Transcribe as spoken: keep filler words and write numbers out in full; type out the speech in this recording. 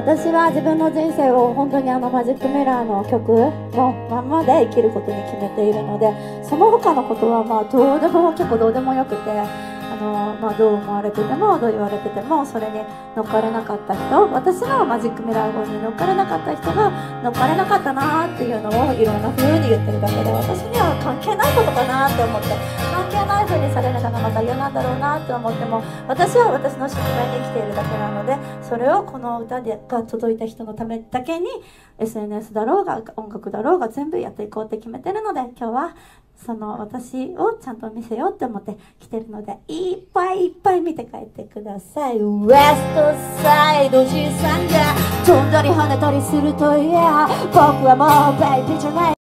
私は自分の人生を本当にあのマジックミラーの曲のまんまで生きることに決めているので、その他のことはまあどうでも結構どうでもよくて、あの、まあ、どう思われててもどう言われててもそれに乗っかれなかった人、私のマジックミラー号に乗っかれなかった人が乗っかれなかったなーっていうのをいろんな風に言ってるだけで、私には関係ないことかなって思って、関係ない風にされるのがまた嫌なんだろうなって思っても、私は私の宿命に生きているだけなので、それをこの歌でが届いた人のためだけに エスエヌエス だろうが音楽だろうが全部やっていこうって決めてるので、今日はその私をちゃんと見せようって思って来てるので、いっぱいいっぱい見て帰ってください。ウエストサイドじさんが飛んだり跳ねたりするといや、僕はもうベイビーじゃない。